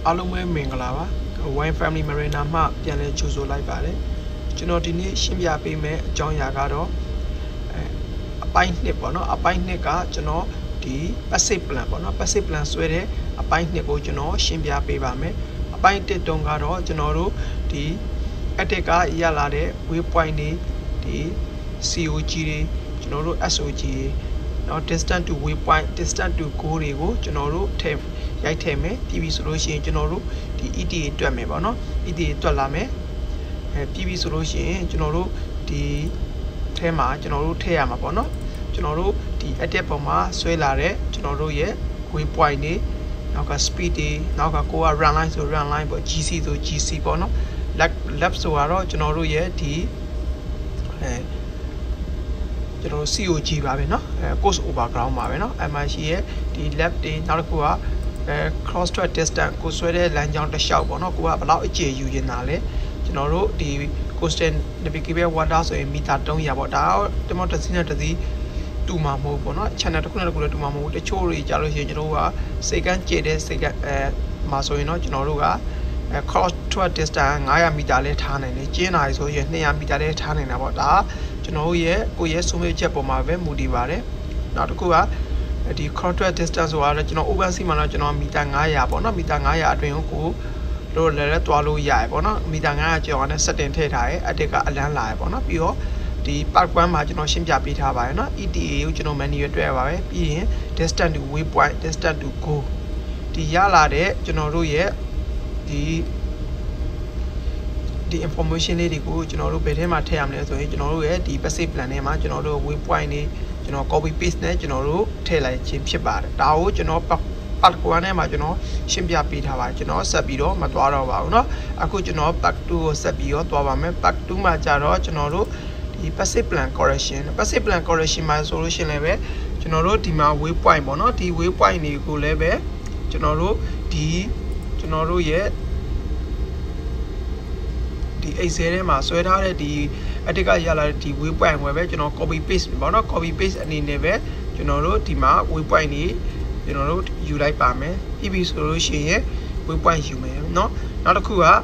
အားလုံးပဲမင်္ဂလာပါ Wine Family Marina မှပြန်လည်ကြိုဆိုလိုက်ပါတယ်ကျွန်တော်ဒီနေ့ရှင်းပြပေးမယ့်အကြောင်းအရာကတော့အပိုင်း2ပေါ့နော်အပိုင်း2ကကျွန်တော်ဒီ passive plan ပေါ့နော် passive plan ဆွဲတဲ့အပိုင်း2ကိုကျွန်တော်ရှင်းပြပေးပါမယ်အပိုင်း1တုန်းကတော့ကျွန်တော်တို့ဒီ edit ကရလာတဲ့ waypoint တွေဒီ COG တွေကျွန်တော်တို့ SOG တွေနော် distance to waypoint distance to goal တွေကိုကျွန်တော်တို့ထည့်ရိုက်ထည့်မယ်ပြီးပြီဆိုလို့ရှိရင်ကျွန်တော်တို့ဒီ ETA တွက်မယ်ပေါ့နော် ETA တွက်လာမယ်ပြီးပြီဆိုလို့ရှိရင်ကျွန်တော်တို့ဒီထဲမှာကျွန်တော်တို့ထည့်ရမှာပေါ့နော်ကျွန်တော်တို့ဒီ edit ပေါ်မှာဆွဲလာတဲ့ကျွန်တော်တို့ရဲ့ waypoint တွေနောက်က speed တွေနောက်ကကိုက run line ဆို run line ပေါ့ GC ဆို GC ပေါ့နော် lap ဆိုတော့ကျွန်တော်တို့ရဲ့ဒီကျွန်တော် COG ပါပဲเนาะcourse overground ပါပဲเนาะအမှရှိရဲ့ဒီ lap တွေနောက်တစ်ခုကcross track distance ကိုဆွဲတဲ့လမ်းကြောင်းတစ်လျှောက်ပေါ့เนาะကိုကဘယ်လောက်အကျယ်ယူနေတာလဲကျွန်တော်တို့ဒီ coastal navigable water ဆိုရင်မီတာ300ပေါ့ဒါတော့တမတစ်စီးနဲ့တစ်စီးတူမှာမဟုတ်ပေါ့เนาะ channel တစ်ခုနဲ့တစ်ခုလည်းတူမှာမဟုတ်တချို့တွေကြာလို့ရှိရင်ကျွန်တော်တို့ကစိတ်ကန်းကျတဲ့စိတ်ကမှာဆိုရင်เนาะကျွန်တော်တို့ကcross track distance 900မီတာလဲထားနိုင်တယ်ကျင်းလာဆိုရင်200မီတာလဲထားနိုင်တာပေါ့ဒါကျွန်တော်ရဲ့ကိုယ့်ရဲ့ဆုံးဖြတ်ချက်ပေါ်မှာပဲမူတည်ပါတယ်နောက်တစ်ခုကဒီ contract distance ဆိုတာကျွန်တော် open sea မှာတော့ကျွန်တော်မီတာ900ပေါ့နော်မီတာ900အတွင်းကိုတို့လည်းတွားလို့ရတယ်ပေါ့နော်မီတာ900ကျော်နဲ့ setting ထည့်ထားရဲအတက်ကအလန်းလာရပေါ့နော်ပြီးတော့ဒီ part 1မှာကျွန်တော်ရှင်းပြပေးထားပါတယ်နော် ETA ကိုကျွန်တော် manual တွေ့ရပါပဲပြီးရင် distance to waypoint distance to go ဒီရလာတဲ့ကျွန်တော်တို့ရဲ့ဒီ information လေးတွေကိုကျွန်တော်တို့ဘယ်ထဲမှာထည့်ရမလဲဆိုရင်ကျွန်တော်တို့ရဲ့ဒီ passive plan ထဲမှာကျွန်တော်တို့ waypoint တွေကျွန်တော် copy paste နဲ့ကျွန်တော်တို့ထည့်လိုက်ခြင်းဖြစ်ပါတယ်ဒါကိုကျွန်တော် part 1ထဲမှာကျွန်တော်ရှင်းပြပေးထားပါတယ်ကျွန်တော်ဆက်ပြီးတော့မသွားတော့ပါဘူးเนาะအခုကျွန်တော် part 2ကိုဆက်ပြီးတော့သွားပါမယ် part 2မှာကျတော့ကျွန်တော်တို့ဒီ passive plan correction မှာဆိုလို့ရှိရင်လည်းပဲကျွန်တော်တို့ဒီမှာ waypoint ပေါ့เนาะဒီ waypoint တွေကိုလည်းပဲကျွန်တော်တို့ရဲ့ဒီ Excel ထဲမှာဆွဲထားတဲ့ဒီအတက်ကရလာတဲ့ဒီ waypoint ဝယ်ပဲကျွန်တော် copy paste ပေါ့နော် copy paste အနေနဲ့ပဲကျွန်တော်တို့ဒီမှာ waypoint တွေကျွန်တော်တို့ယူလိုက်ပါမယ်ပြီးပြီဆိုလို့ရှိရင် waypoint ယူမယ်เนาะနောက်တစ်ခုက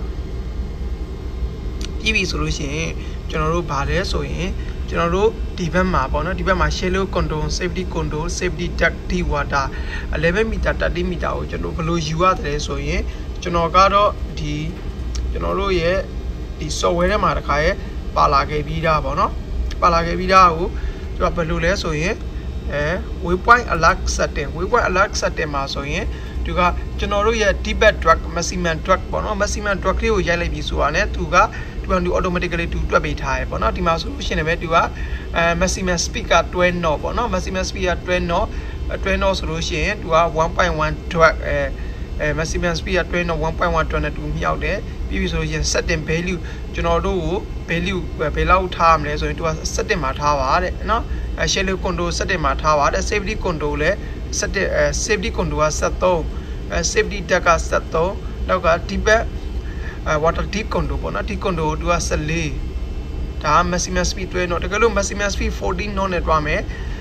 ပြီးပြီဆိုလို့ရှိရင်ကျွန်တော်တို့ဗာလဲဆိုရင်ကျွန်တော်တို့ဒီဘက်မှာပေါ့နော်ဒီဘက်မှာ shallow control safety control safety duct deep water 11 meter 30 meter ကိုကျွန်တော်ဘယ်လိုယူရတယ်ဆိုရင်ကျွန်တော်ကတော့ဒီကျွန်တော်တို့ရဲ့ဒီ software ထဲမှာတစ်ခါရဲပါလာခဲ့ပြီးသားပေါ့နော်ပါလာခဲ့ပြီးသားကိုသူကဘယ်လိုလဲဆိုရင်waypoint alert setting မှာဆိုရင်သူကကျွန်တော်တို့ရဲ့ deep drag maximum drag ပေါ့နော် maximum drag လေးကိုရိုက်လိုက်ပြီးဆိုတာ ਨੇ သူကautomatically သူတွက်ပေးထားရပေါ့နော်ဒီမှာဆိုလို့ရှိရင်လည်းသူကmaximum speed က12 knot ပေါ့နော် maximum speed က12 knot ဆိုလို့ရှိရင်သူက 1.1 drag maximum speed က12 knot 1.1 drag နဲ့တူမြောက်တယ်ပြီးပြီဆိုလို့ရှိရင် setting value ကျွန်တော်တို့ကို value ဘယ်လောက်ထားမလဲဆိုရင်သူက setting မှာထားပါတဲ့နော်shallow control setting မှာထားပါတဲ့ safety control လည်း safety control က73safety duct က73နောက်က deep water deep control ပေါ့နော် deep control သူက14ဒါ maximum speed 12 knot တကယ်လို့ maximum speed 14 knot နဲ့တွားမယ်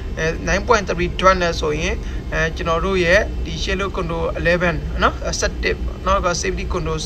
9.3 drag နဲ့ဆိုရင်ကျွန်တော်တို့ရဲ့ဒီ shallow control 11နော်17နောက်က safety control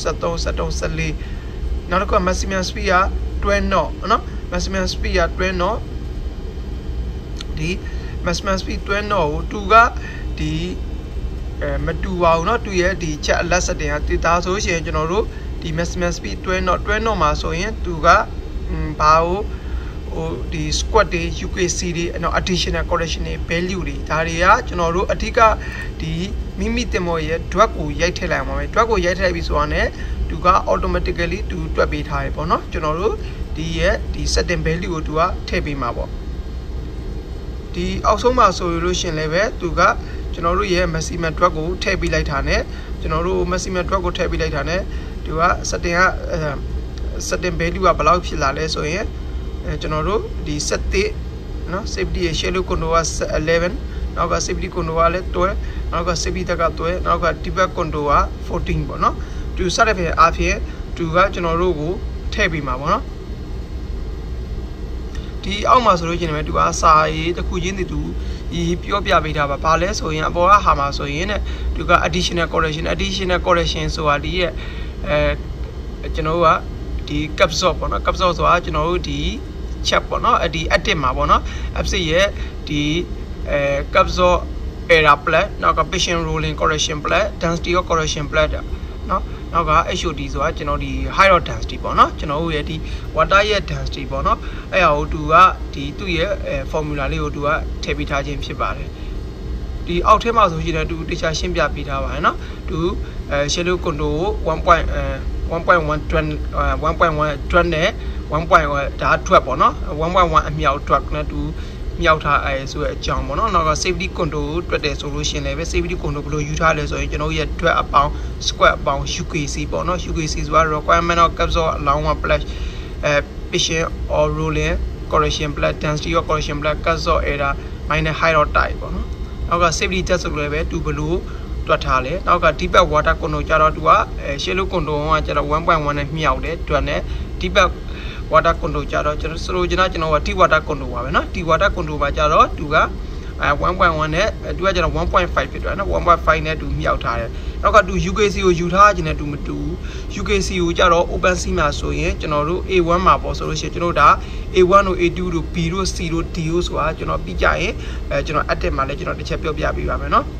14နောက်က maximum speed က12 knot နော် maximum speed က12 knot ဒီ maximum speed 12 knot ကိုသူကဒီမတူပါဘူးเนาะသူရဲ့ဒီ chat alert setting ကတည်တာဆိုရှင်ကျွန်တော်တို့ဒီ maximum speed 12 knot မှာဆိုရင်သူကဘာကိုဟိုဒီ squat တွေ UKC တွေနော် additional correction တွေ value တွေဒါတွေကကျွန်တော်တို့အထက်ကဒီမိမိတင်မော်ရဲ့ drag ကိုရိုက်ထည့်လိုက်အောင်ပါမယ် drag ကိုရိုက်ထည့်လိုက်ပြီဆိုတာ ਨੇ သူက automatically သူတွက်ပေးထားရပေါ့နော်ကျွန်တော်တို့ဒီရဲ့ဒီ setting value ကိုသူကထည့်ပေးမှာပေါ့ဒီအောက်ဆုံးမှာဆိုလို့ရှင်လည်းပဲသူကကျွန်တော်တို့ရဲ့ maximum drag ကိုထည့်ပေးလိုက်တာ ਨੇ ကျွန်တော်တို့ maximum drag ကိုထည့်ပေးလိုက်တာ ਨੇ သူက setting ကsetting value ကဘယ်လောက်ဖြစ်လာလဲဆိုရင်ကျွန်တော်တို့ဒီ7เนาะ safety shallow control က11နောက်က safety control ကလည်း12နောက်က safety duct က12နောက်က deep control က14ပေါ့เนาะသူစတဲ့ဖြစ်အားဖြင့်သူကကျွန်တော်တို့ကိုထည့်ပေးမှာပေါ့เนาะဒီအောက်မှာဆိုလို့ရှိရင်လည်းသူကစာရေးတစ်ခုချင်းတည်းသူဒီပြောပြပေးတာပါဘာလဲဆိုရင်အပေါ်ကဟာမှာဆိုရင်သူက additional correction ဆိုတာဒီရဲ့ကျွန်တော်တို့ကဒီ capsule ပေါ့နော် capsule ဆိုတာကျွန်တော်တို့ဒီ check ပေါ့နော်ဒီ edit မှာပေါ့နော် abscess ရဲ့ဒီ capsule error plot နောက်က patient rolling correction plot density correction plot နော်နောက်က HOD ဆိုတာကျွန်တော်ဒီ high dot density ပေါ့နော်ကျွန်တော်တို့ရဲ့ဒီ water ရဲ့ density ပေါ့နော်အဲ့ဟာကိုသူကဒီသူ့ရဲ့ formula လေးကိုသူကထည့်ပေးထားခြင်းဖြစ်ပါတယ်ဒီအောက်ထဲမှာဆိုရှင်လည်းသူတခြားရှင်းပြပေးထားပါတယ်နော်သူshallow contour 1.1 နဲ့ 1.1 ဒါထွက်ပေါ့နော် 1.1 အမြောက်ထွက်နဲ့သူမြောက်ထားအဲဆိုတဲ့အကြောင်းပေါ့နော်နောက်က safety control တွက်တယ်ဆိုလို့ရှင်လည်းပဲ safety control ဘယ်လိုယူထားလဲဆိုရင်ကျွန်တော်ရဲ့တွက်အပေါင်း square အပေါင်း UKC ပေါ့နော် UKC ဆိုတာ requirement of capsule allowance plus patient or rolling correction plus density of correction plus capsule error minus high dot type ပေါ့နော်နောက်က safety test ဆိုလည်းပဲသူဘယ်လိုတွက်ထားလဲနောက်က deep water control ကြတော့သူကshallow control ကကျတော့ 1.1 နဲ့မြောက်တယ်တွက်နဲ့ deep water control ကြတော့ကျွန်တော်ဆိုလိုချင်တာကျွန်တော်က deep water control ပါပဲเนาะ deep water control မှာကြတော့သူက1.1 နဲ့သူကကျတော့ 1.5 ဖြစ်သွားเนาะ 1.5 နဲ့သူမြောက်ထားတယ်နောက်ကသူ UKC ကိုယူထားခြင်းနဲ့သူမတူ UKC ကိုကြတော့ open sea မှာဆိုရင်ကျွန်တော်တို့ A1 မှာပေါ့ဆိုလို့ရှိရင်ကျွန်တော်ဒါ A1 တို့ A2 တို့ B တို့ C တို့ D တို့ဆိုတာကျွန်တော်ပြီးကြရင်ကျွန်တော် edit မှာလည်းကျွန်တော်တစ်ချက်ပြောပြပေးပါမယ်เนาะ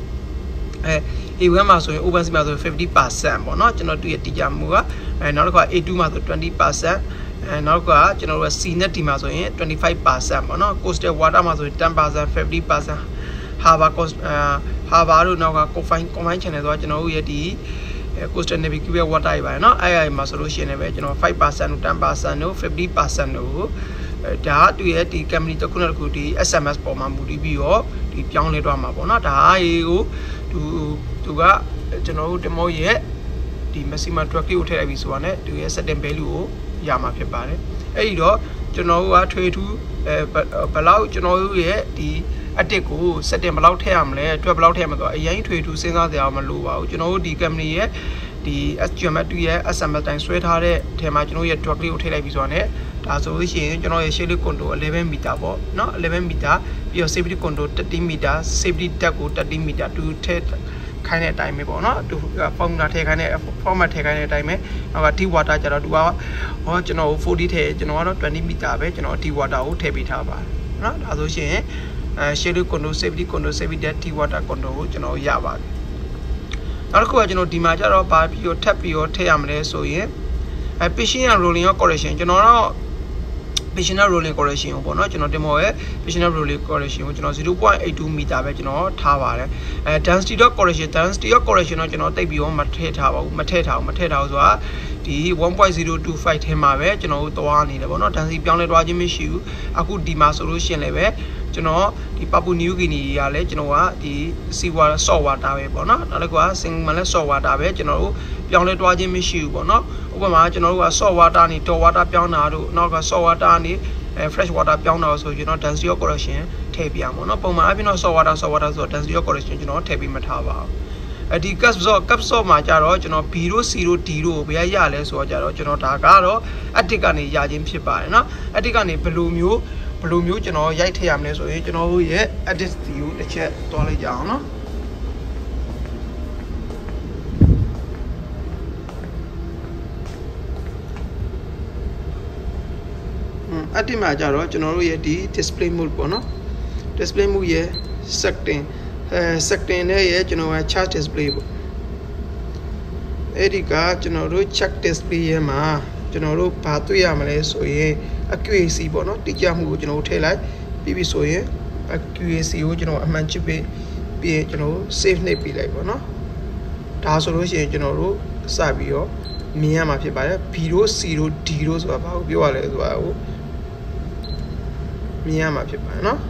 A1 မှာဆိုရင် open sea မှာဆိုရင် 50% ပေါ့เนาะကျွန်တော်တွေ့ရတည်ကြမှုကနောက်တစ်ခါ A2 မှာဆို 20%နောက်ကကျွန်တော်တို့ C နဲ့ D မှာဆိုရင် 25% ပေါ့နော် coastal water မှာဆိုရင် 10% 50% harbor coast harbor တို့နောက်က combine channel ဆိုတာကျွန်တော်တို့ရဲ့ဒီ coastal navigable water တွေပါနော်အဲ့မှာဆိုလို့ရှိရင်လည်းကျွန်တော် 5% တို့ 10% တို့ 50% တို့ဒါသူရဲ့ဒီ company တစ်ခုနဲ့တစ်ခုဒီ SMS ပေါ်မှာမူတည်ပြီးတော့ဒီပြောင်းလဲသွားမှာပေါ့နော်ဒါရေကိုသူကကျွန်တော်တို့ demo ရဲ့ဒီ maximum drag ကိုထည့်လိုက်ပြီဆိုတာနဲ့သူရဲ့ setting value ကိုရမှာဖြစ်ပါတယ်အဲ့ဒီတော့ကျွန်တော်တို့ကထွေထူးဘယ်လောက်ကျွန်တော်တို့ရဲ့ဒီအတစ်ကို setting ဘယ်လောက်ထည့်ရမလဲတွက်ဘယ်လောက်ထည့်ရမလဲဆိုတော့အရင်ထွေထူးစဉ်းစားစရာမလိုပါဘူးကျွန်တော်တို့ဒီ company ရဲ့ဒီ geometry ရဲ့ SMS တိုင်းဆွဲထားတဲ့ထဲမှာကျွန်တော်ရဲ့ drag လေးကိုထည့်လိုက်ပြီဆိုတာနဲ့ဒါဆိုလို့ရှိရင်ကျွန်တော်ရဲ့ shallow contour 11 meter ပေါ့เนาะ11 meter ပြီးတော့ safety contour 13 meter safety depth ကို13 meter တူထည့်ခိုင်းတဲ့အတိုင်းပဲပေါ့နော်သူ formula ထည့်ခိုင်းတဲ့ format ထည့်ခိုင်းတဲ့အတိုင်းပဲနောက်က deep water ကျတော့သူကကျွန်တော်40ထည့်ကျွန်တော်ကတော့20 meter ပဲကျွန်တော် deep water ကိုထည့်ပေးထားပါတယ်နော်ဒါဆိုရှင်shallow contour safety depth deep water contour ကိုကျွန်တော်ရပါတယ်နောက်တစ်ခုကကျွန်တော်ဒီမှာကျတော့ဘာပြီးတော့ထပ်ပြီးတော့ထည့်ရမလဲဆိုရင်patient rolling correction ကျွန်တော်တော့ patient rolling correction ကိုပေါ့နော်ကျွန်တော်တင်မော်ရဲ့ patient rolling correction ကိုကျွန်တော် 0.82 meter ပဲကျွန်တော်ထားပါတယ်density correction တော့ကျွန်တော်တိတ်ပြီးတော့မထည့်ထားပါဘူးမထည့်ထားဆိုတာဒီ 1.025 ထဲမှာပဲကျွန်တော်တို့သွားနေတယ်ပေါ့နော် density ပြောင်းလဲသွားခြင်းမရှိဘူးအခုဒီမှာဆိုလို့ရှိရင်လည်းပဲကျွန်တော်ဒီ Papua New Guinea ကလည်းကျွန်တော်ကဒီ sea water salt water ပဲပေါ့နော်နောက်တစ်ခုက single လည်း salt water ပဲကျွန်တော်တို့ပြောင်းလဲသွားခြင်းမရှိဘူးပေါ့နော်ဥပမာကျွန်တော်တို့က salt water နဲ့ tall water ပြောင်းတာတို့နောက်က salt water နဲ့fresh water ပြောင်းတာဆိုကျွန်တော် density correction ထည့်ပြရမှာเนาะပုံမှန်အပြင်တော့ salt water ဆိုတော့ density correction ကျွန်တော်ထည့်ပြီးမထားပါဘူးဒီ capsule မှာကြတော့ကျွန်တော် B တို့ C တို့ D တို့ဘယ်ရလဲဆိုတော့ကြတော့ကျွန်တော်ဒါကတော့ edit ကနေရခြင်းဖြစ်ပါတယ်เนาะ edit ကနေဘယ်လိုမျိုးကျွန်တော်ရိုက်ထည့်ရမလဲဆိုရင်ကျွန်တော်တို့ရဲ့ edit ကိုတစ်ချက်တွားလိုက်ကြအောင်เนาะedit မှာကြတော့ကျွန်တော်တို့ရဲ့ဒီ display mode ပေါ့နော် display mode ရဲ့ setting နဲ့ရဲ့ကျွန်တော်က chart display ပေါ့အဲ့ဒီကကျွန်တော်တို့ check display ရဲ့မှာကျွန်တော်တို့ဘာတွေ့ရမလဲဆိုရင် accuracy ပေါ့နော်တိကျမှုကိုကျွန်တော်တို့ထည့်လိုက်ပြီးပြီဆိုရင် accuracy ကိုကျွန်တော်အမှန်ချစ်ပြီးကျွန်တော် save နှိပ်ပြီးလိုက်ပေါ့နော်ဒါဆိုလို့ရှိရင်ကျွန်တော်တို့စပြီးတော့မြင်ရမှာဖြစ်ပါတယ် B တို့ C တို့ D တို့ဆိုတာဘာကိုပြောရလဲဆိုတာကိုမြင်ရမှာဖြစ်ပါတယ်နော်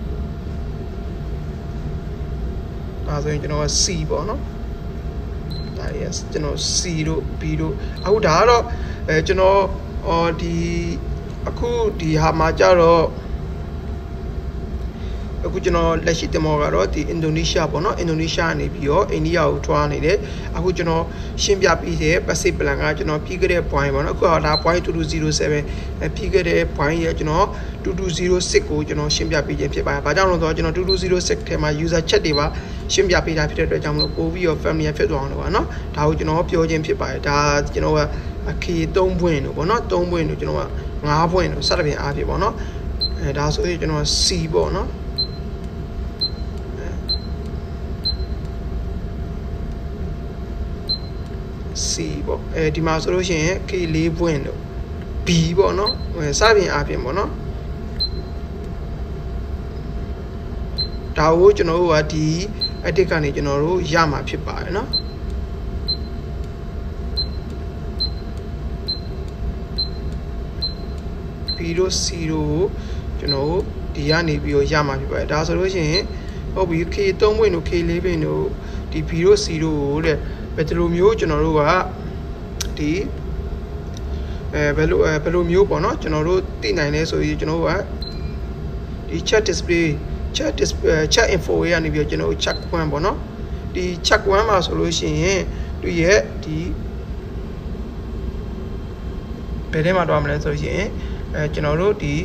ဒါဆိုရင်ကျွန်တော်က C ပေါ့နော်ဒါ yes ကျွန်တော် C တို့ B တို့အခုဒါကတော့ကျွန်တော်ဒီအခုဒီဟာမှာကြတော့အခုကျွန်တော်လက်ရှိတင်မောကတော့ဒီအင်ဒိုနီးရှားပေါ့နော်အင်ဒိုနီးရှားနေပြီးတော့အိန္ဒိယကိုထွားနေတယ်အခုကျွန်တော်ရှင်းပြပြီးတဲ့ passive plan ကကျွန်တော်ပြီးခဲ့တဲ့ point ပေါ့နော်အခုဒါ point 2207ပြီးခဲ့တဲ့ point ရဲ့ကျွန်တော်2206ကိုကျွန်တော်ရှင်းပြပေးခြင်းဖြစ်ပါတယ်။ဘာကြောင့်လဲဆိုတော့ကျွန်တော်2206ထဲမှာ user chat တွေပါရှင်းပြပေးတာဖြစ်တဲ့အတွက်ကြောင့်မလို့ပို့ပြီးတော့ familiar ဖြစ်သွားအောင်လို့ပါနော်။ဒါကိုကျွန်တော်ပြောခြင်းဖြစ်ပါတယ်။ဒါကျွန်တော်ကအခီ3ပွင့်လို့ပေါ့နော်3ပွင့်လို့ကျွန်တော်က5ပွင့်လို့စသဖြင့်အားဖြင့်ပေါ့နော်။ဒါဆိုရင်ကျွန်တော် C ပေါ့နော်C ပေါ့ဒီမှာဆိုလို့ရှိရင် K 4ပွင့်လို့ B ပေါ့နော်စသဖြင့်အားဖြင့်ပေါ့နော်ဒါကိုကျွန်တော်တို့ကဒီ edit ကနေကျွန်တော်တို့ရမှာဖြစ်ပါတယ်နော်B တို့ C တို့ကျွန်တော်တို့ဒီကနေပြီးတော့ရမှာဖြစ်ပါတယ်ဒါဆိုလို့ရှိရင်ဟုတ်ပြီ K 3ပွင့်တို့ K 4ပွင့်တို့ဒီ B တို့ C တို့တဲ့ဘယ်လိုမျိုးကျွန်တော်တို့ကဒီဘယ်လိုမျိုးပေါ့နော်ကျွန်တော်တို့သိနိုင်လဲဆိုရင်ကျွန်တော်တို့ကဒီ chat display chat info ရနေပြီးကျွန်တော်တို့ chat 1ပေါ့နော်ဒီ chat 1မှာဆိုလို့ရှိရင်သူရဲ့ဒီဘယ်ထဲမှာတော့မလဲဆိုရင်ကျွန်တော်တို့ဒီ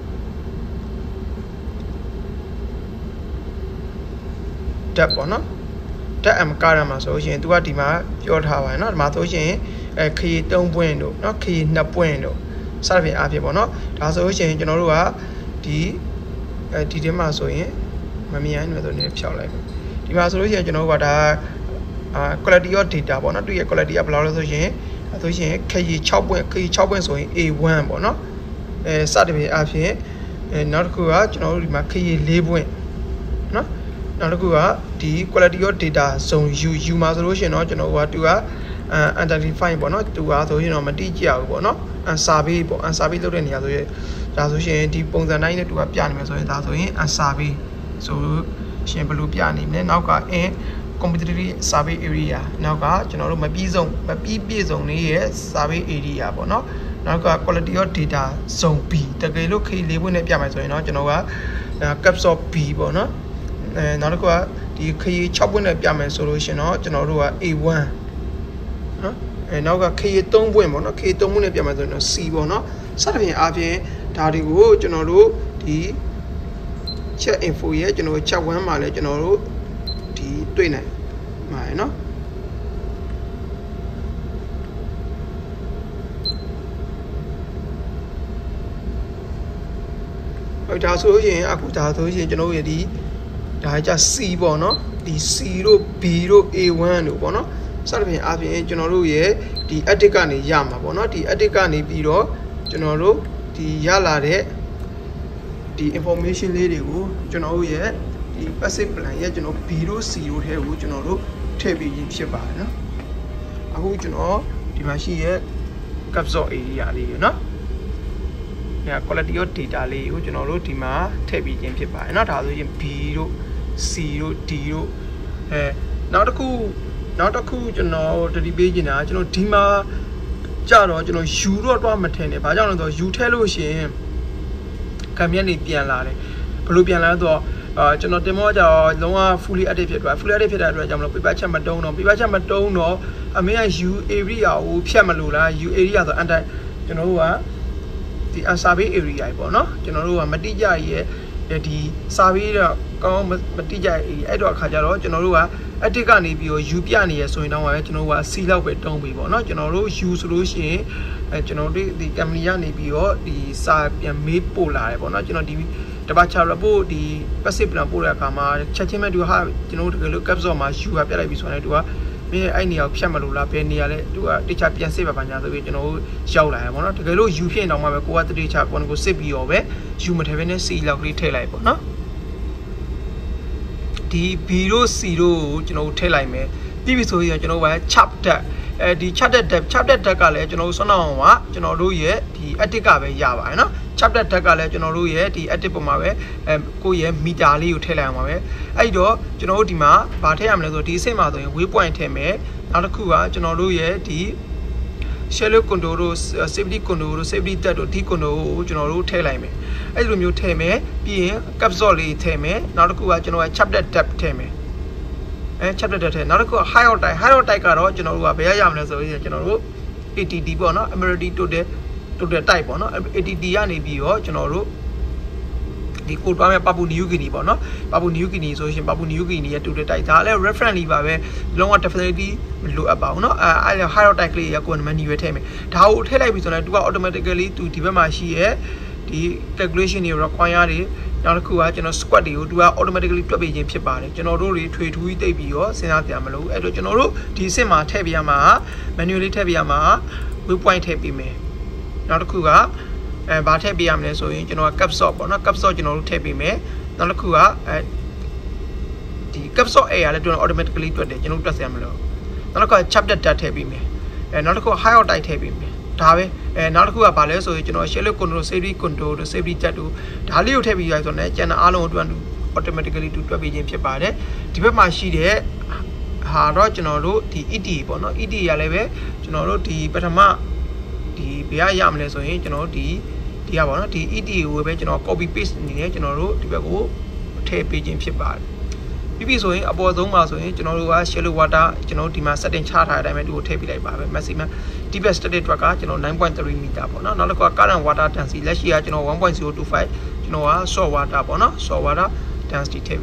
တက်ပေါ့နော်တက်အမ်ကာရမှာဆိုရင်သူကဒီမှာပြောထားပါတယ်เนาะဒီမှာဆိုရင်ခရီး3ပွင့်တို့เนาะခရီး2ပွင့်တို့စသဖြင့်အားဖြင့်ပေါ့เนาะဒါဆိုရင်ကျွန်တော်တို့ကဒီထဲမှာဆိုရင်မမြင်ရမယ်ဆိုရင်ဖြောက်လိုက်ဒီမှာဆိုလို့ရှိရင်ကျွန်တော်တို့ကဒါquality of data ပေါ့เนาะသူရဲ့ quality ကဘယ်လောက်လဲဆိုရင်ခရီး6ပွင့်ဆိုရင် A1 ပေါ့เนาะစသဖြင့်အားဖြင့်နောက်တစ်ခုကကျွန်တော်တို့ဒီမှာခရီး4ပွင့်เนาะနောက်တစ်ခုကဒီ quality of data zone U မှာဆိုလို့ရှိရင်တော့ကျွန်တော်ကသူကidentify ပေါ့နော်သူကဆိုရင်တော့မတိကျဘူးပေါ့နော် survey ပေါ့ survey လုပ်တဲ့နေရာဆိုရင်ဒါဆိုရင်ဒီပုံစံတိုင်းနဲ့သူကပြနေမယ်ဆိုရင်ဒါဆိုရင် survey ဆိုရှင်ဘယ်လိုပြနေမလဲနောက်က competitive survey area နောက်ကကျွန်တော်တို့မပြည့်စုံနေရဲ့ survey area ပေါ့နော်နောက်က quality of data zone B တကယ်လို့ K4 ပွင့်နဲ့ပြမယ်ဆိုရင်တော့ကျွန်တော်က caps of B ပေါ့နော်နောက်တစ်ခုကဒီခရီး6ပွင့်နဲ့ပြမယ်ဆိုလို့ရှင်တော့ကျွန်တော်တို့က A1 နော်နောက်ကခရီး3ပွင့်ပေါ့နော်ခရီး3ပွင့်နဲ့ပြမယ်ဆိုရင်တော့ C ပေါ့နော်စသဖြင့်အားဖြင့်ဒါတွေကိုကျွန်တော်တို့ဒီ chat info ရဲ့ကျွန်တော် chat 1မှာလည်းကျွန်တော်တို့ဒီတွေ့နိုင်မှာရယ်နော်ဒါဆိုရင်အခုဒါဆိုရင်ကျွန်တော်ရဲ့ဒီဒါကြ C ပေါ့နော်ဒီ C တို့ B တို့ A1 တို့ပေါ့နော်စသဖြင့်အားဖြင့်ကျွန်တော်တို့ရဲ့ဒီ edit ကနေရမှာပေါ့နော်ဒီ edit ကနေပြီးတော့ကျွန်တော်တို့ဒီရလာတဲ့ဒီ information လေးတွေကိုကျွန်တော်တို့ရဲ့ဒီ passive plan ရဲ့ကျွန်တော် B တို့ C တို့ထဲကိုကျွန်တော်တို့ထည့်ပြီးဖြစ်ပါတယ်နော်အခုကျွန်တော်ဒီမှာရှိရဲ့ capsule area လေးရနော်quality of data လေးကိုကျွန်တော်တို့ဒီမှာထည့်ပြီးခြင်းဖြစ်ပါတယ်เนาะဒါဆိုရင် B တို့ C တို့ D တို့နောက်တစ်ခုကျွန်တော်တတိပေးနေတာကျွန်တော်ဒီမှာကြတော့ကျွန်တော် U တော့တွားမထင်နဲ့ဘာကြောင့်လဲဆိုတော့ U ထည့်လို့ရှိရင်ကံမြတ်နေပြန်လာတယ်ဘယ်လိုပြန်လာလဲဆိုတော့ကျွန်တော်တင်မောကြတော့လုံးဝ fully active ဖြစ်သွား fully active ဖြစ်တဲ့အတွက်ကြောင့်မလို့ paper chat မတုံးတော့အမေက U area ကိုဖြတ်မလို့လား U area ဆိုအန်တကျွန်တော်တို့ကဒီ survey area ပေါ့နော်ကျွန်တော်တို့ကမတိကျရဲ့ဒီ survey တော့ကောင်းမတိကျအဲ့တော့အခါကျတော့ကျွန်တော်တို့က edit ကနေပြီးတော့ U ပြနေရဆိုရင်တော့ပဲကျွန်တော်တို့က C လောက်ပဲတုံးပြီပေါ့နော်ကျွန်တော်တို့ U ဆိုလို့ရှိရင်ကျွန်တော်တို့ဒီ company ကနေပြီးတော့ဒီစာပြန်မေးပို့လာတယ်ပေါ့နော်ကျွန်တော်ဒီတပတ်ချ report ဒီ passive plan ပို့တဲ့အခါမှာချက်ချင်းပဲသူဟာကျွန်တော်တို့တကယ်လို့ capsule မှာ U ကပြလိုက်ပြီဆိုရင်သူကမင်းအဲ့နေရာကိုဖြတ်မလို့လားဘယ်နေရာလဲသူကတခြားပြန်စစ်ပါညာဆိုပြီးကျွန်တော်တို့ရောက်လာရပေါ့နော်တကယ်လို့ U ဖြစ်အောင်မှပဲကိုကတခြားကိုစစ်ပြီးတော့ပဲ U မထည့်ဘဲနဲ့ C လောက်ကလေးထည့်လိုက်ပေါ့နော်ဒီ B တို့ C တို့ကိုကျွန်တော်တို့ထည့်လိုက်မယ်ပြီးပြီဆိုရင်ကျွန်တော်တို့က chapter ဒီ chapter tab ကလည်းကျွန်တော်တို့ဆွမ်းအောင်ကကျွန်တော်တို့ရဲ့ဒီ edit ကပဲရပါတယ်နော် chapter tab ကလည်းကျွန်တော်တို့ရဲ့ဒီ edit ပုံမှာပဲကိုယ့်ရဲ့ meter လေးကိုထည့်လိုက်အောင်ပါပဲအဲ့တော့ကျွန်တော်တို့ဒီမှာဗာထည့်ရမလဲဆိုဒီအဆင့်မှာဆိုရင် waypoint ထည့်မယ်နောက်တစ်ခုကကျွန်တော်တို့ရဲ့ဒီ shallow condo safety condo safety that or condo general tailime I do you tame being capsuli tame not a chapter tap tame chapter 10 not a higher type general Bayam general 80 deep on ability to the type on 80 diani bio general the code Papua New Guinea, Papua New Guinea, so Papua New Guinea to the title, reference long definitely look about no, I hierarchically a good menu time. How tell I was on to automatically to Tibamashi, the calculation you require, not a squad you do automatically to be James Barnett, General retreat to Tabio, Senatiamalo, Edo General, Tisema Tabiama, manually Tabiama, we point happy me. Not a cougar. Bate biamne so you know a capsop or not capsop general tape me, not a kua the capsop air that don't automatically to the general plus amlo. Not a chapter that tape me, and not a higher type tape me. Tave and not a kua palace so you know a shallow control safety control to safety tattoo. Talio tape you guys on it and alone to automatically to be James Pade. Tip my sheet here. Hard general the ED, but not ED aleve, general the Patama the Biayam so you know the Diabona, the ED will copy paste in the general to go tape James Shepard. If you so about the Maso, general shallow water, the master and chart I may do tape like Massima, deepest study tracker, 9.3 meter, not a current water density, last year, 1.025, so water, so water density tape.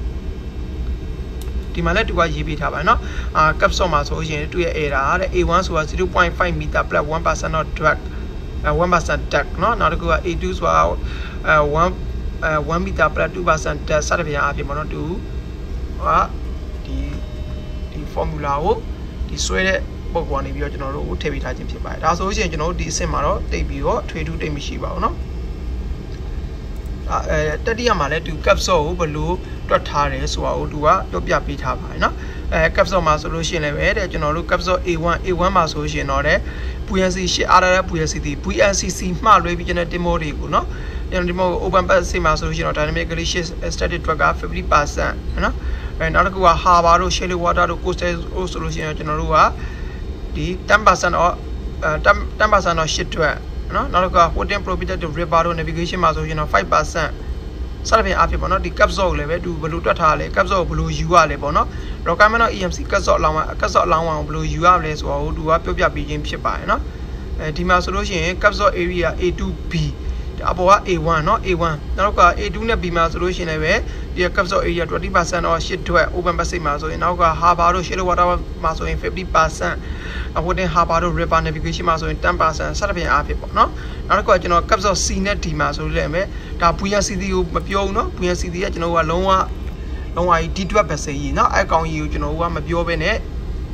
The Malay was GB Tabana, Capsoma so to era, A1 was 0.5 meter plus 1% of track. 1% deck, no, not a good A2s were 1 meter plus 2% Saturday after do the formula, the sweater book one if you're general tape it. That's also the same debut, 22 day Mishiba, no. Tadiamale to capsule below Tortares or Dua, Dopia Pita, no? Capsule solution, general capsule A1 solution or PNC other PNC, PNC Mar regional demo, no? And the more open same solution or dynamically started to 50%, no? And not go a harbor, shelly water, coastal solution, general, the 10% or 10% or shit to it. No, not a hotel prohibited rebaro navigation solution of 5%. Saturday after the capsule level to Baluta Tale, capsule blue you are lebono, Rocamano EMC Castle Lawan blue you are less or do up your BGM Shepa, no? Tima solution, capsule area A2B, the Aboa A1, not A1, Naka A2 Bima solution away, the capsule area 20% or shit to open by Maso in Naga Habaro Shell water muscle in 50%. I wouldn't have out of river navigation muscle in 10% Saturday after, no? Not quite capsule CNET muscle leme, that Puya City, Mapiono, Puya City, alone. No, I did what I say, no, I can't you know, one of your bene.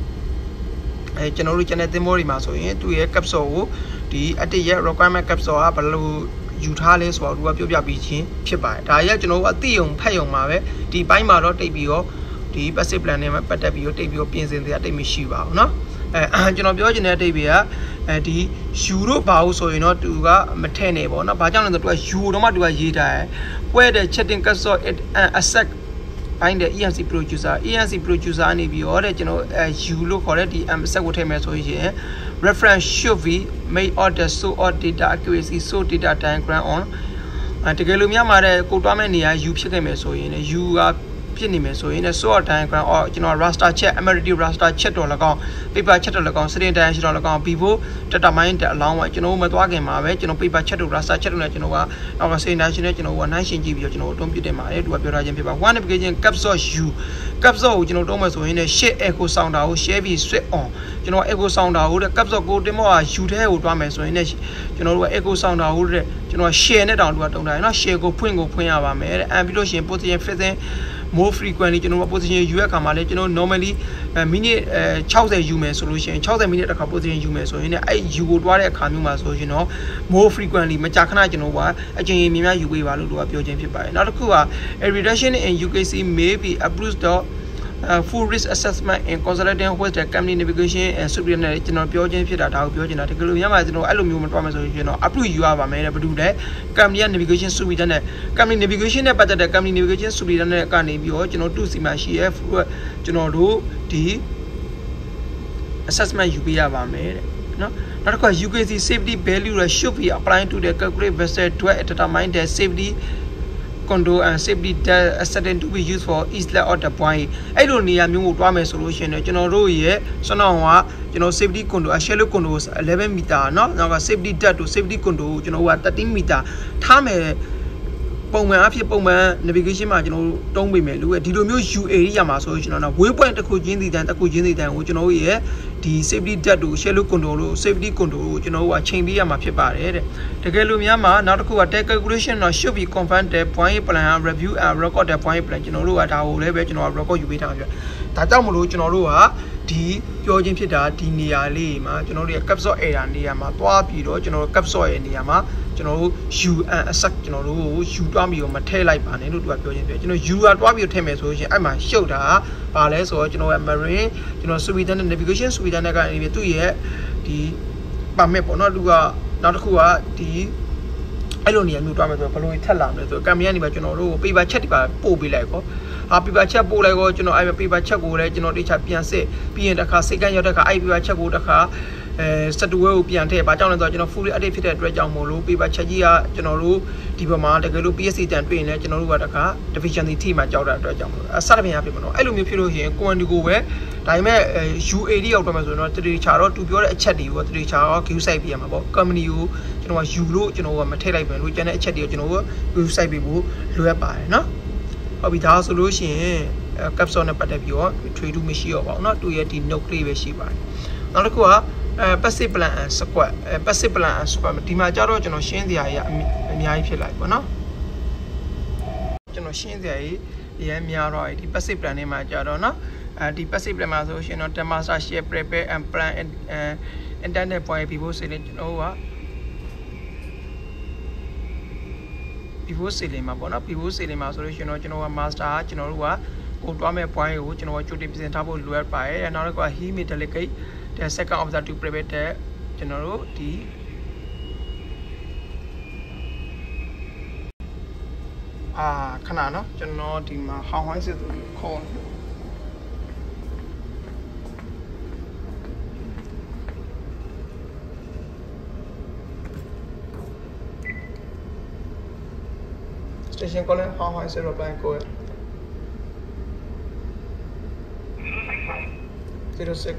A general Janet de Morima, so into a capsule, the at the year requirement capsule up a low Utales or Wapia Beachin, Chibai. I know what the young Payong Mave, the Baimaro Tabio, the passive plan name, Patabio, Tabio pins in the Atemishiva, no? General Tabia, the Shuro Bao, so you know, to Matenebo, no, Bajan the Shuroma do a Jita, where the chatting castle a sec. Find the ENC producer, and if you order, as you look already, secretary so here. Reference should be made order so or data accuracy, so data diagram on. And the Galumia Mare, Kotamania, you check a so in you are pinning so in a sort diagram or Rasta chat, American Rasta chat or lagon, paper chat or lagon, sitting down on lagon, people determine that along what Matwagan Mave, paper chat or Rasta chat, I was saying national, 1 nation give you, don't be demanded what you're writing paper. One application capsule you, capsule, Thomas, in a share echo sound out, Chevy straight on, echo sound out, the capsule go demo, shoot hair with one so in a echo sound out, share it out, what don't I not share go point out, and below she put in everything. More frequently, position you are normally minute Chowder human solution, Chowder minute a couple of human so in you would want a coming so more frequently, Machakana, a Jamie, you will value up your James by. Not a Kua, a reduction in UKC may be a bruised dog. Full risk assessment and consolidating with the company navigation and superior pure James that our pure genetic aluminum promise approve you have made up to do that. Company navigation should be done. Company navigation, but the company navigation should be done. Can be to see my share do the assessment you have made. No. နောက်တစ်ခါ UKC safety value should be applying to the calculate vessel to determine the safety control and safety setting to be used for each leg of the point အဲ့လိုနေရာမျိုးကိုတွားမယ်ဆိုလို့ရှိရင်ကျွန်တော်တို့ရဲ့ဆွမ်းတော်ကကျွန်တော် safety control shallow control 11 meter เนาะနောက်က safety depth to safety control ကိုကျွန်တော်က13 meter ထားမယ်ပုံမှန်အဖြစ်ပုံမှန် navigation မှာကျွန်တော်တို့တုံးပေးမယ်လို့ဒီလိုမျိုး U area မှာဆိုကျွန်တော်တို့ way point တစ်ခုချင်းစီတန်းကိုကျွန်တော်တို့ရဲ့ဒီ safety depth တို့ shallow control တို့ safety control ကိုကျွန်တော်တို့ကချိန်ပေးရမှာဖြစ်ပါတယ်တဲ့တကယ်လို့များမှာနောက်တစ်ခုက tag calculation တော့ should be confirmed the point plan review and record the point plan ကျွန်တော်တို့ကဒါကိုလည်းပဲကျွန်တော် record ယူပေးထားပြဒါကြောင့်မလို့ကျွန်တော်တို့ကဒီပြောချင်းဖြစ်တာဒီနေရာလေးမှာကျွန်တော်တို့ရဲ့ capsule area နေရာမှာတွားပြီးတော့ကျွန်တော်တို့ capsule ရဲ့နေရာမှာကျွန်တော်တို့ U and accept ကျွန်တော်တို့ U တွားပြီးတော့မထည့်လိုက်ပါနဲ့လို့သူကပြောချင်းပြကျွန်တော် U ကတွားပြီးတော့ထည့်မယ်ဆိုရင်အဲ့မှာရှုပ်တာပါလဲဆိုတော့ကျွန်တော်ရဲ့ marine ကျွန်တော် Sweden navigation Sweden နဲ့ကနေပြီးသူ့ရဲ့ဒီ permit ပေါ့နော်သူကနောက်တစ်ခုကဒီအဲ့လိုနေရာမျိုးတွားမယ်ဆိုတော့ဘယ်လိုထက်လာမလဲဆိုတော့ကံမီကနေပါကျွန်တော်တို့ paper check တွေပါပို့ပေးလိုက်ပေါ့paper check ပို့လိုက်တော့ကျွန်တော်အဲ့ paper check ကိုလည်းကျွန်တော်တိကျပြန်စစ်ပြီးရင်တစ်ခါစိတ်ကန်းရောက်တဲ့ခါအဲ့ paper check ကိုတစ်ခါsoftware ကိုပြန်ထည့်ပါကြောင်းလဲဆိုတော့ကျွန်တော် fully update ဖြစ်တဲ့အတွက်ကြောင့်မို့လို့ paper check ကြီးကကျွန်တော်တို့ဒီဘက်မှာတကယ်လို့ PSC တန်တွေ့ရင်လည်းကျွန်တော်တို့ကတစ်ခါ deficiency ထိမှကြောက်တဲ့အတွက်ကြောင့်မို့လို့စသဖြင့်အဖြစ်ပေါ့နော်အဲ့လိုမျိုးဖြစ်လို့ရှိရင် quantity ကိုပဲဒါပေမဲ့ UAD ရောက်တော့မှဆိုတော့တတိချာတော့သူပြောတဲ့အချက်တွေကိုတတိချာတော့ queue site ပြရမှာပေါ့ company ကိုကျွန်တော်က U လို့ကျွန်တော်ကမထည့်လိုက်ပဲလို့ကျန်တဲ့အချက်တွေကိုကျွန်တော်က queue site ပြဖို့လိုအပ်ပါတယ်နော်ဟုတ်ပြီဒါဆိုလို့ရှိရင် capsule နဲ့ပတ်သက်ပြီးတော့ trade to မရှိတော့ပါဘူးเนาะသူရဲ့ဒီ note လေးပဲရှိပါတယ်နောက်တစ်ခုကpassive plan and squat passive plan and squat ဒီမှာကြတော့ကျွန်တော်ရှင်းစရာကြီးအများကြီးဖြစ်လာပြီပေါ့နော်ကျွန်တော်ရှင်းစရာကြီးအများများတော့ဒီ passive plan နဲ့မှာကြတော့เนาะဒီ passive plan မှာဆိုရှင်တော့ master share prepare and plan internet point before selling ကျွန်တော်ကbefore selling မှာပေါ့နော် before selling မှာဆိုလို့ရှင်တော့ကျွန်တော်က master ကျွန်တော်တို့ကကိုတွားမဲ့ point ကိုကျွန်တော်ကကြိုတင်ပြင်ဆင်ထားဖို့လိုအပ်ပါတယ်နောက်တစ်ခုက he may delegate the second officer to private တဲ့ကျွန်တော်တို့ဒီခဏနော်ကျွန်တော်ဒီမှာဟောင်းဟိုင်းစစ်သူခေါ်station calling how high is the reply code 06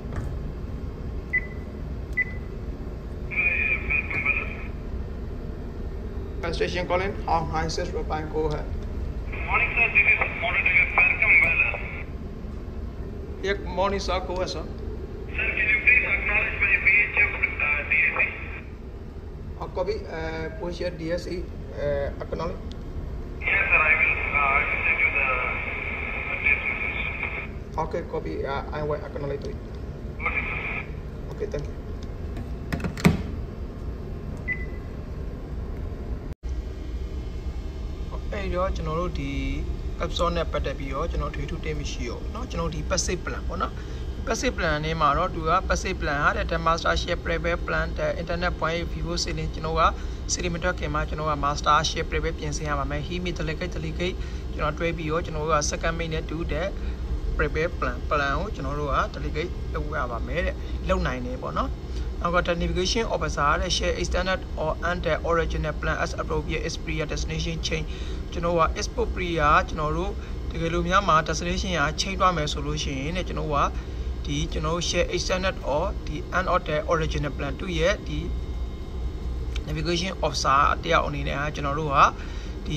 station calling how high is the reply code morning sir this is monitor Falcon Weather yeah morning sir go sir sir can you please acknowledge my VHF DSE copy push your DSE acknowledge yes sir I will send you the update message okay copy I will acknowledge it okay sir okay thank youအဲ့တော့ကျွန်တော်တို့ဒီ capsule နဲ့ပတ်သက်ပြီးတော့ကျွန်တော်ထွေထူးတင်မရှိရောเนาะကျွန်တော်ဒီ passive plan ပေါ့နော် passive plan နဲ့မှာတော့သူက passive plan ဟာတဲ့ master share private plan တဲ့ internet point vivo selling ကျွန်တော်က selling မထွက်ခင်မှာကျွန်တော်က master share private ပြင်ဆင်ရပါမယ် he me delegate ကျွန်တော်တွဲပြီးတော့ကျွန်တော်က second main နဲ့တူတဲ့ private plan ကိုကျွန်တော်တို့က delegate လုပ်ရပါမယ်တဲ့လုပ်နိုင်တယ်ပေါ့နော်နောက်က navigation officer တဲ့ share extended or under original plan as appropriate is prior destination change ကျွန်တော်က export prior ကျွန်တော်တို့တကယ်လို့များမှာ destination က change သွားမယ်ဆိုလို့ရှိရင်တဲ့ကျွန်တော်ကဒီကျွန်တော် share extended or ဒီ end of the original plan တူရဲ့ဒီ navigation officer တယောက်အနေနဲ့ကျွန်တော်တို့ကဒီ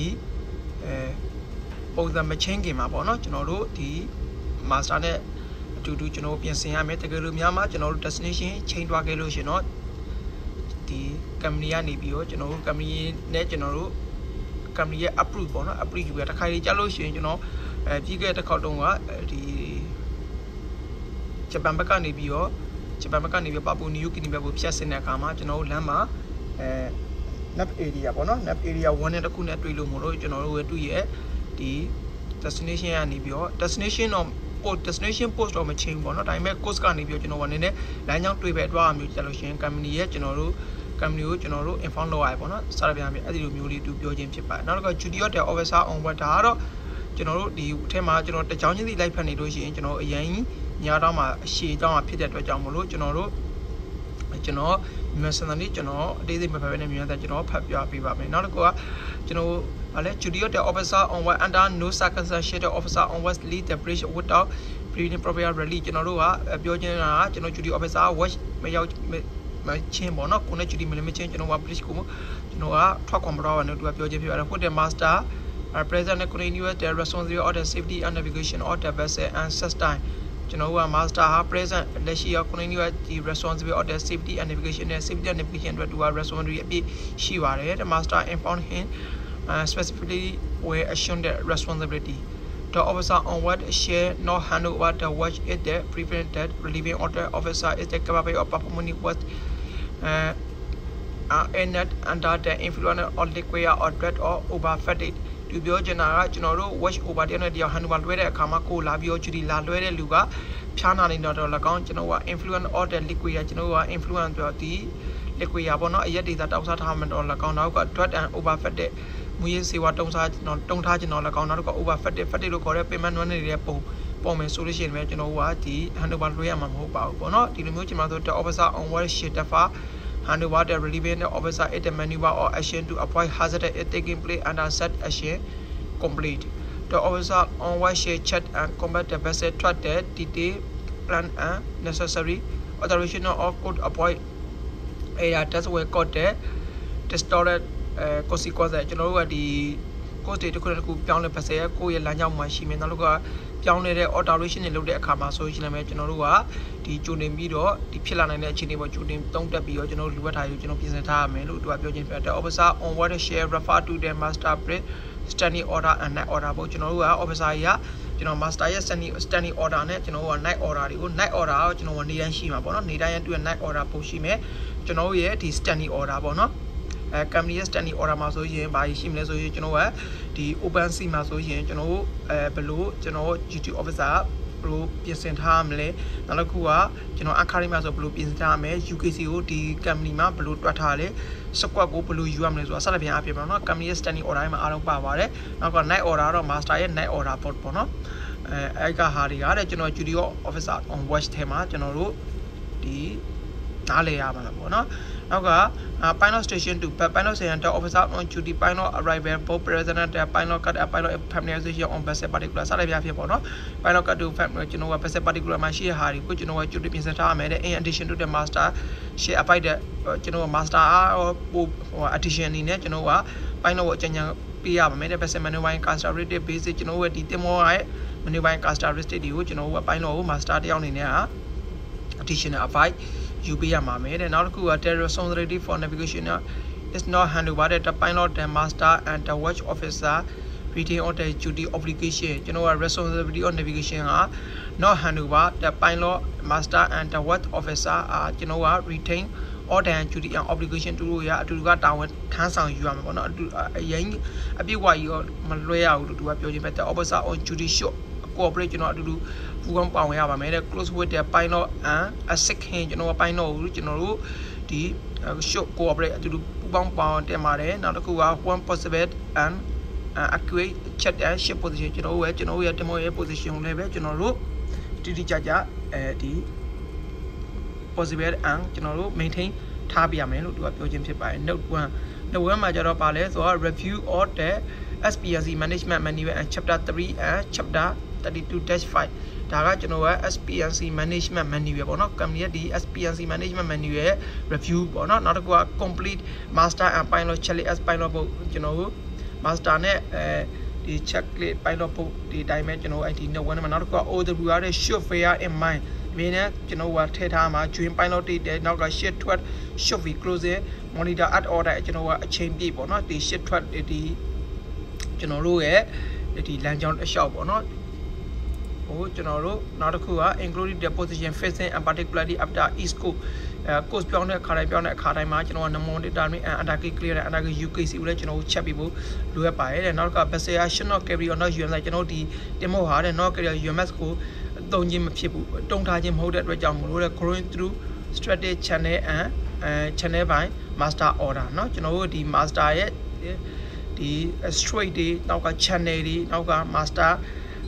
ပုံစံမ change ခင်မှာပေါ့နော်ကျွန်တော်တို့ဒီ master နဲ့အတူတူကျွန်တော်ပြင်ဆင်ရမယ်တကယ်လို့များမှာကျွန်တော်တို့ destination change သွားခဲ့လို့ရှင်တော့ဒီ company ကနေပြီးတော့ကျွန်တော်တို့ company နဲ့ကျွန်တော်တို့ company ရဲ့ approve ပေါ့နော် approve ယူရတစ်ခါလေးကြားလို့ရှိရင်ကျွန်တော်ပြီးခဲ့တဲ့တစ်ခေါက်တုန်းကဒီဂျပန်ဘက်ကနေပြီးပါပူနယူဂီနီဘက်ကိုဖြတ်ဆင်းတဲ့အခါမှာကျွန်တော်တို့လမ်းမှာnap area ပေါ့နော် nap area 1နဲ့တစ်ခုနဲ့တွေ့လို့မလို့ကျွန်တော်တို့ရဲ့တူရဲ့ဒီ destination ကနေပြီးတော့ destination post တော့မချင်းပေါ့နော်ဒါပေမဲ့ course ကနေပြီးတော့ကျွန်တော်ကနည်းနည်းလမ်းကြောင်းတွေ့ပဲတွားအောင်မျိုးကြလို့ရှိရင် company ရဲ့ကျွန်တော်တို့ company ကိုကျွန်တော်တို့ inform လုပ်ရတယ်ပေါ့နော်စသဖြင့်အဲ့ဒီလိုမျိုးလေးတူပြောချင်းဖြစ်ပါတယ်နောက်တစ်ခါ duty of the officer on board ဒါကတော့ကျွန်တော်တို့ဒီအထက်မှာကျွန်တော်တကြောင်းချင်းစီလိုက်ဖက်နေလို့ရှိရင်ကျွန်တော်အရင်ညာတော့မှအရှည်ကြောင်းမှာဖြစ်တဲ့အတွက်ကြောင့်မလို့ကျွန်တော်တို့ general mercenary general daisy the general papia piva may not go general Judio the officer on what under no circumstances the officer on what lead the bridge without breeding proper religion or a biogenic general Judy officer watch may out my chamber not connect to the millimeter general bridge you know talk on brow and do a biogenic put the master present continue the responsibility of the safety and navigation of the vessel and sustain master present leshi continue the responsibility of the safety and navigation to our responsibility she the master informed him specifically where assumed the responsibility. The officer on what share no handle over the watch is the prevented relieving order officer is the capable of performing what ended under the influence of liquid or dread or over fatigue. To be general watch over the idea handle where the Kamako Labio Judy La Luere Luga, Chana in the account, influence or the liquid, influence of the liquid abono, yet is that outside harm on account of dread and over fatigue. We see what don't touch in all account of over fatty look or payment when they poem solution where what the handle ream hope no the mutual mother the officer on what shit far handle what the relieving the officer at the maneuver or action to avoid hazard at taking place and set action complete. The officer on what she chat and combat the vessel threat detail plan and necessary authorization of could avoid a test were caught there distorted consequence the cost to down the passage, go a lanyard machine, and look down the alteration and look at Kama, so she made the Junin Bido, the Pilan and the Chineva Junin, don't be original, what I piece of time, and look to a building better officer on what a share refer to the master bread, standing order and night order, but officer, master standing order, night order, one need and shima, but need I do a night order, Poshime, the standing order, bono. Company standing order maso by shimless the open sea maso below duty officer blue percent harmley Nalakua Akarimas blue percent harmley UKCO the company ma blue tratale Sokwago blue UMS was Salabian Apimano company standing order I'm out of power now got night order master and night order port pono Ega Hariga duty officer on watch tema the Alea Malabona. Now, Pino Station to Pino Center officer on duty Pino arrival, Pope President, Pino cut a Pino familiarization on Bessa particular Salavia Fibono, Pino cut to family, Bessa particular Mashi Harry, which duty Pinsata made in addition to the master, she applied the master or addition in it, Pino Chanya Pia made a Bessa Manuine Castor rated basic, the demo Manuine Castor rested you, Pino master down in there, addition applied. UBM made and now responsibility for navigation is not handled by the pilot, the master, and the watch officer retain on the duty obligation. Responsibility on navigation are not handled by the pilot, master, and the watch officer retain all the duty and obligation to go down with cancer. You are not a young a big while you do a better officer on duty show. Cooperate to do one pound. We have made a close with the pino and a sick hand, pino, the show cooperate to do 1 pound, mare, not a one possible and accurate check and ship position, we are the more position level, to the judge the possible and maintain Tabia Melu to a Belgium by note 1. The one major palace or review or the SPNC management manual and chapter 3 and chapter 32-5. Daga SPNC management manual or not come near the SPNC management manual review or not a complete master and pilot chili as pilot master the checklist pilot the dimensional IT no one not got all the reward chauffeur in mind. Meaning, what Tetama, Dream pilot, they now got shit to what should be closer, monitor at order, a chain deep or not the shit to the the land on a shop or not. Oh, not a cool, including the position facing and particularly after East Coast beyond the Caribbean, Caribbean, on the Monday Army and I clear and I UKC regional chapibu, do a pie and not got Bessa, I should not carry on you like the demo hard and not carry UMS. Don't Jim people don't have him hold that region, going through strategy channel and channel by master order. Not the master the straight day, now got channel, now got master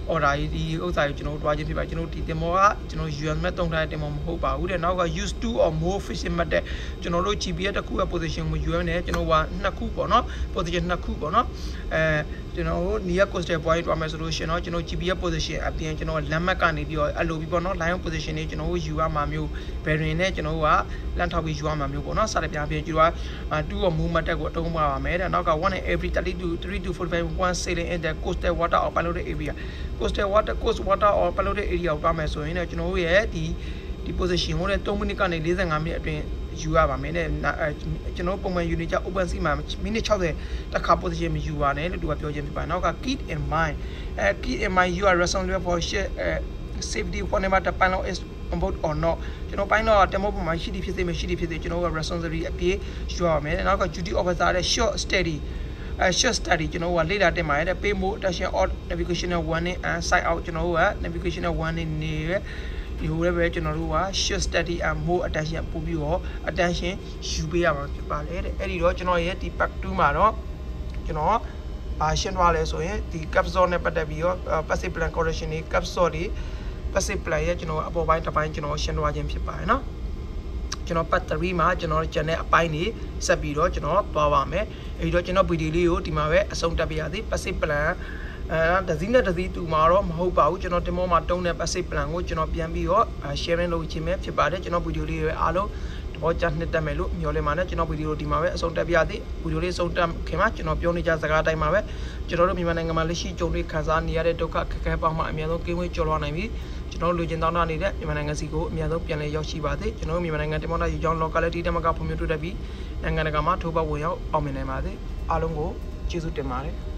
order ဒီဥစ္စာကိုကျွန်တော်တွားခြင်းဖြစ်ပါကျွန်တော်ဒီတင်မောကကျွန်တော် UN မဲ့တုံးထားတဲ့တင်မောမဟုတ်ပါဘူးတဲ့နောက်က use 2 or more fishing မှတ်တဲ့ကျွန်တော်တို့ GPS တစ်ခုရဲ့ position ကို UN နဲ့ကျွန်တော်ကနှစ်ခုပေါ့နော် position နှစ်ခုပေါ့နော်ကျွန်တော်တို့ near coastal point တွားမယ်ဆိုလို့ရှင်เนาะကျွန်တော် GPS position အပြင်ကျွန်တော်လမ်းမကနေပြီးတော့အဲ့လိုပြီးပေါ့နော် line position တွေကျွန်တော်တို့ယူရမှာမျိုး bearing နဲ့ကျွန်တော်တို့ကလမ်းထောက်ပြီးယူရမှာမျိုးပေါ့နော်စတဲ့ပြပြကျွန်တော်က2 or more မှတ်တဲ့ကိုအတုံးပါပါမယ်တဲ့နောက်က 1 in every 30 to 3 to 45 one sailing in the coastal water or polluted area coastal water coast water or polluted area ကိုတွားမယ်ဆိုရင်လည်းကျွန်တော်တို့ရဲ့ဒီ position ကိုလည်း3မိနစ်ကနေ45မိနစ်အတွင်းယူရပါမယ်တဲ့ကျွန်တော်ပုံမှန်ယူနေကြ open sea မှာမိနစ်60တစ်ခါ position မယူပါနဲ့လို့သူကပြောခြင်းဖြစ်ပါတယ်နောက်က keep in mind keep in mind you are responsible for safety whenever the pilot is on board or not ကျွန်တော်ပိုင်းတော့တမောပုံမှာရှိသည်ဖြစ်စေမရှိသည်ဖြစ်စေကျွန်တော်က responsibility အပြည့်ယူရမယ်နောက်က duty officer တဲ့ short steady short study ကျွန်တော်ကလေ့လာတင်ပါတယ် pay more attention on navigational warning and side out ကျွန်တော်က navigational warning နေရဒီဟိုလည်းပဲကျွန်တော်တို့က short study and more attention ပို့ပြီးတော့ attention ယူပေးရမှာဖြစ်ပါလေတဲ့အဲ့ဒီတော့ကျွန်တော်ရဲ့ဒီ part 2မှာတော့ကျွန်တော်ရှင်းသွားလဲဆိုရင်ဒီ capsule နဲ့ပတ်သက်ပြီးတော့ passive plan correction တွေ capsule တွေ passive plan ရဲ့ကျွန်တော်အပေါ်ပိုင်းတစ်ပိုင်းကျွန်တော်ရှင်းသွားခြင်းဖြစ်ပါတယ်နော်ကျွန်တော် part 3မှာကျွန်တော်ကျန်တဲ့အပိုင်းတွေဆက်ပြီးတော့ကျွန်တော်သွားပါမယ်အဲဒီတော့ကျွန်တော်ဗီဒီယိုလေးကိုဒီမှာပဲအဆုံးတက်ပြရသည် passive plan ဒဇီနဲ့ဒဇီတူမှာတော့မဟုတ်ပါဘူးကျွန်တော်တင်မောမှာတုံးတဲ့ passive plan ကိုကျွန်တော်ပြန်ပြီးတော့ sharing လုပ်ခြင်းပဲဖြစ်ပါတယ်ကျွန်တော်ဗီဒီယိုလေးတွေအားလုံးသဘောကျနှစ်တက်မယ်လို့မျှော်လင့်ပါတယ်ကျွန်တော်ဗီဒီယိုဒီမှာပဲအဆုံးတက်ပြရသည်ဗီဒီယိုလေးဆုံးတက်ခင်မှာကျွန်တော်ပြောနေကြစကားတိုင်းမှာပဲကျွန်တော်တို့မြန်မာနိုင်ငံမှာလက်ရှိကြုံတွေ့ခံစားနေရတဲ့ဒုက္ခခက်ခဲပေါင်းမှအများဆုံးကင်းဝေးကျော်လွှားနိုင်ပြီးကျွန်တော်လူချင်းတောင်းတနေတဲ့မြန်မာနိုင်ငံစီကိုအများဆုံးပြန်လည်ရောက်ရှိပါစေကျွန်တော်မြန်မာနိုင်ငံတင်မောတာယူကြောင်း locality တမကဖွံ့ဖြိုးတိုးတက်ပြီးနိုင်ငံတကာမှာထိုးပေါက်ဝင်ရောက်အောင်မြင်နိုင်ပါစေအားလုံးကိုကျေးဇူးတင်ပါတယ်